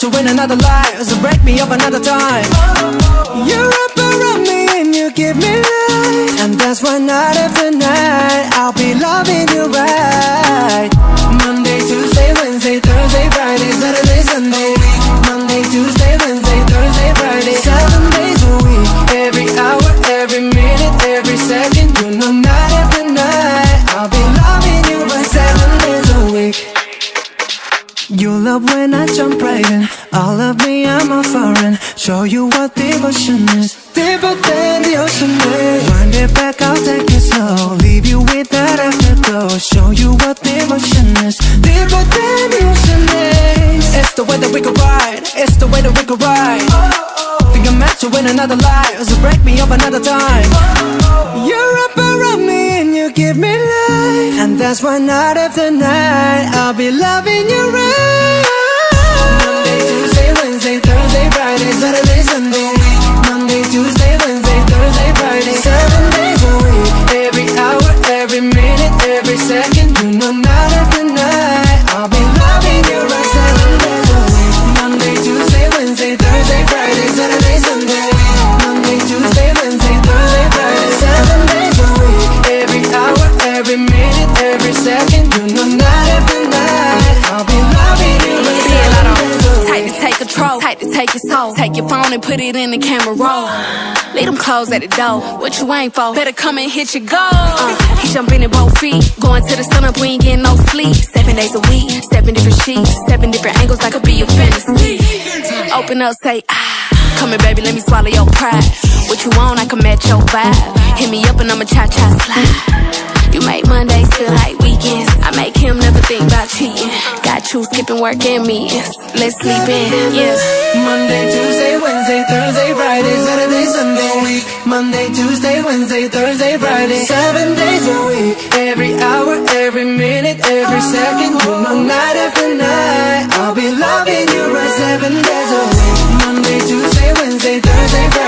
to win another life, so break me up another time. You're up around me and you give me life, and that's why night after night I'll be loving you right. Monday, Tuesday, Wednesday, Thursday, Friday, Saturday, Sunday. Monday, Tuesday, Wednesday, Thursday, Friday, 7 days a week. Every hour, every minute, every second, you know night after night I'll be loving you right 7 days a week. You love when I jump right in. All of me, I'm a foreign. Show you what devotion is. Deeper than the ocean is. Wind it back, I'll take it slow. Leave you with that afterglow. Show you what devotion is. Deeper than the ocean is. It's the way that we could ride. It's the way that we could ride. Think I'm meant to win another life, so break me up another time. You're up around me and you give me life, and that's why night after night I'll be loving you right. Monday, Tuesday, Wednesday, Thursday, Friday, Saturday, Sunday. Monday, Tuesday, Wednesday, Thursday, Friday, 7 days a week. Every hour, every minute, every second, you know night after night I'll be loving you right 7 days a week. Monday, Tuesday, Wednesday, Thursday, Friday, Saturday, Sunday. Monday, Tuesday, Wednesday, Thursday, Friday, 7 days a week. Every hour, every minute, every second, you know night after night I'll be loving you right 7 days a week. Tight to take control, tight to take your soul. Take your phone and put it in the camera roll. Leave them clothes at the door. What you ain't for? Better come and hit your goal. He jumping in both feet, going to the sun up, we ain't getting no sleep. 7 days a week, 7 different sheets, 7 different angles, I could be your fantasy. Open up, say ah. Come here, baby, let me swallow your pride. What you want, I can match your vibe. Hit me up and I'ma cha-cha slide. You make Mondays feel like weekends. I make him never think about cheating. Got you skipping work and meetings. Let's sleep in, yeah. Monday, Tuesday, Wednesday, Thursday, Friday, Saturday, Sunday. Monday, Tuesday, Wednesday, Thursday, Friday, 7 days a week. Every hour, every minute, every second, you know night after night I'll be loving you right 7 days a week. Monday, Tuesday, Wednesday, Thursday, Friday.